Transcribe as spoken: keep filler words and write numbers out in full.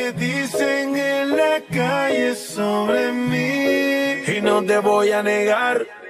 que dicen en la calle sobre mí. Y no te voy a negar